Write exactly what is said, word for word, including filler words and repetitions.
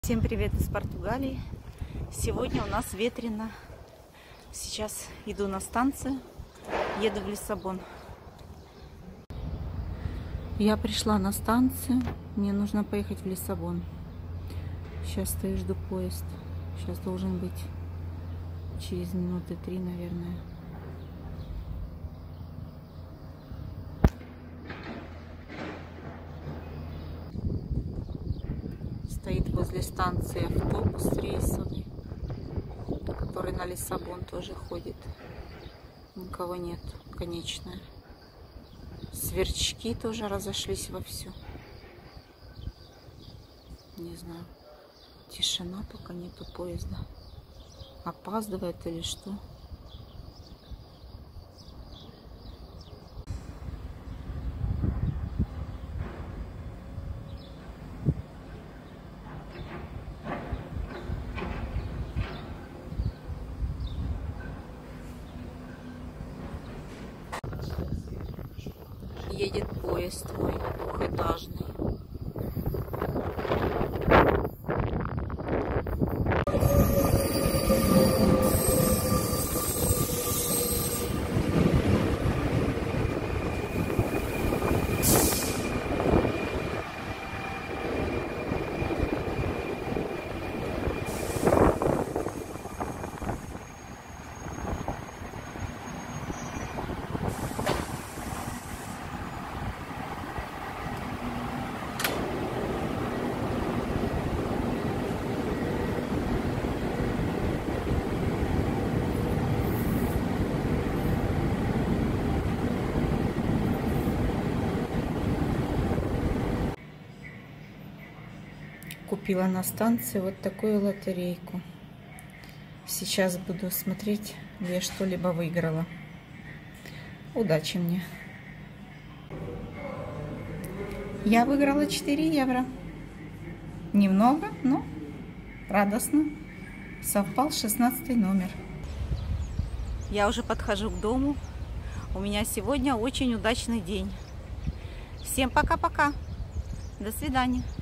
Всем привет из Португалии. Сегодня у нас ветрено. Сейчас иду на станцию, еду в Лиссабон. Я пришла на станцию, мне нужно поехать в Лиссабон. Сейчас стою, жду поезд. Сейчас должен быть через минуты три, наверное. Стоит возле станции автобус рейсовый, который на Лиссабон тоже ходит. Никого нет, конечная. Сверчки тоже разошлись вовсю. Не знаю. Тишина, пока нету поезда. Опаздывает или что? Едет поезд твой двухэтажный. Купила на станции вот такую лотерейку. Сейчас буду смотреть, где я что-либо выиграла. Удачи мне. Я выиграла четыре евро. Немного, но радостно. Совпал шестнадцатый номер. Я уже подхожу к дому. У меня сегодня очень удачный день. Всем пока-пока. До свидания.